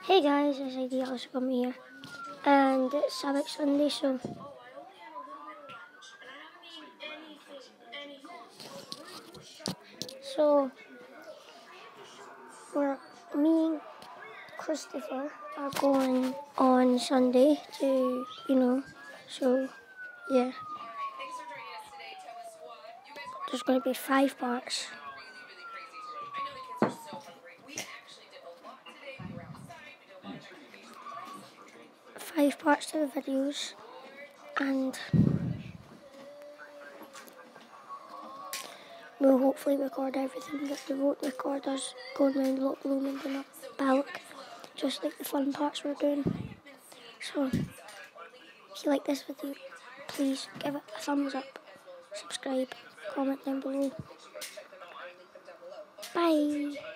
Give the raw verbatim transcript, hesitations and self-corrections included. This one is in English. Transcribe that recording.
Hey guys, it's I D Oscar here, and it's Sabbath Sunday, so so we're me and Christopher are going on Sunday to you know, so yeah, there's going to be five parts. Five parts to the videos, and we'll hopefully record everything, but we won't record us going around Loch Lomond in a Ballock, just like the fun parts we're doing. So, if you like this video, please give it a thumbs up, subscribe, comment down below. Bye!